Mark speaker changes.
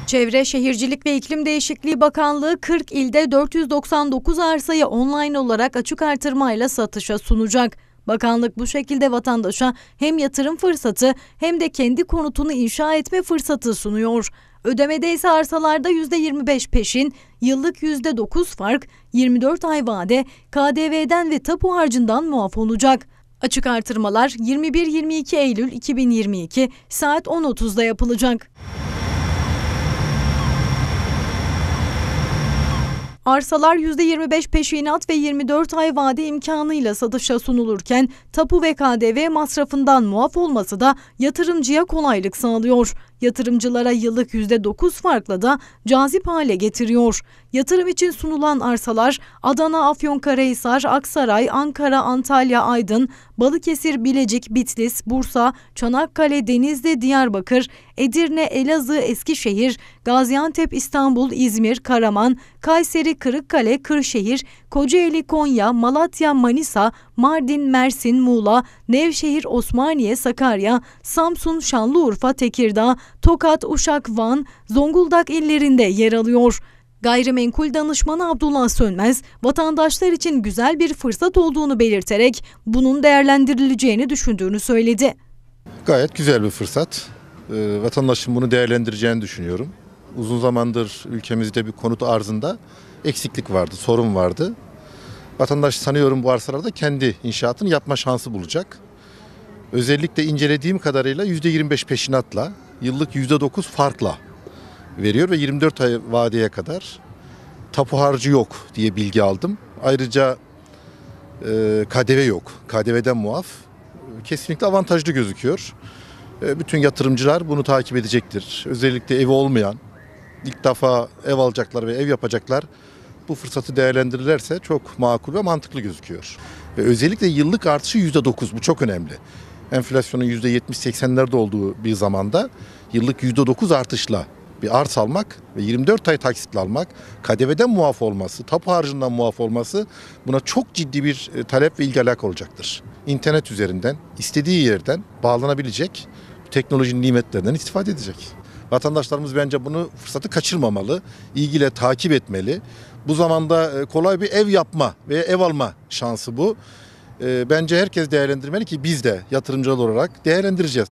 Speaker 1: Çevre, Şehircilik ve İklim Değişikliği Bakanlığı 40 ilde 499 arsayı online olarak açık artırmayla satışa sunacak. Bakanlık bu şekilde vatandaşa hem yatırım fırsatı hem de kendi konutunu inşa etme fırsatı sunuyor. Ödemede ise arsalarda %25 peşin, yıllık %9 fark, 24 ay vade, KDV'den ve tapu harcından muaf olacak. Açık artırmalar 21-22 Eylül 2022 saat 10.30'da yapılacak. Arsalar %25 peşinat ve 24 ay vade imkanıyla satışa sunulurken tapu ve KDV masrafından muaf olması da yatırımcıya kolaylık sağlıyor. Yatırımcılara yıllık %9 farkla da cazip hale getiriyor. Yatırım için sunulan arsalar Adana, Afyonkarahisar, Aksaray, Ankara, Antalya, Aydın, Balıkesir, Bilecik, Bitlis, Bursa, Çanakkale, Denizli, Diyarbakır, Edirne, Elazığ, Eskişehir, Gaziantep, İstanbul, İzmir, Karaman, Kayseri, Kırıkkale, Kırşehir, Kocaeli, Konya, Malatya, Manisa, Mardin, Mersin, Muğla, Nevşehir, Osmaniye, Sakarya, Samsun, Şanlıurfa, Tekirdağ, Tokat, Uşak, Van, Zonguldak illerinde yer alıyor. Gayrimenkul danışmanı Abdullah Sönmez, vatandaşlar için güzel bir fırsat olduğunu belirterek bunun değerlendirileceğini düşündüğünü söyledi.
Speaker 2: Gayet güzel bir fırsat. Vatandaşın bunu değerlendireceğini düşünüyorum. Uzun zamandır ülkemizde bir konut arzında eksiklik vardı, sorun vardı. Vatandaş sanıyorum bu arsalarda kendi inşaatını yapma şansı bulacak. Özellikle incelediğim kadarıyla %25 peşinatla, yıllık %9 farkla veriyor ve 24 ay vadeye kadar tapu harcı yok diye bilgi aldım. Ayrıca KDV yok, KDV'den muaf. Kesinlikle avantajlı gözüküyor. Bütün yatırımcılar bunu takip edecektir. Özellikle evi olmayan, ilk defa ev alacaklar ve ev yapacaklar bu fırsatı değerlendirirlerse çok makul ve mantıklı gözüküyor. Ve özellikle yıllık artışı %9, bu çok önemli. Enflasyonun %70-80'lerde olduğu bir zamanda yıllık %9 artışla bir arsa almak ve 24 ay taksitle almak, KDV'den muaf olması, tapu harcından muaf olması buna çok ciddi bir talep ve ilgi alaka olacaktır. İnternet üzerinden, istediği yerden bağlanabilecek, teknolojinin nimetlerinden istifade edecek. Vatandaşlarımız bence bunu fırsatı kaçırmamalı, ilgiyle takip etmeli. Bu zamanda kolay bir ev yapma veya ev alma şansı bu. Bence herkes değerlendirmeli ki biz de yatırımcılar olarak değerlendireceğiz.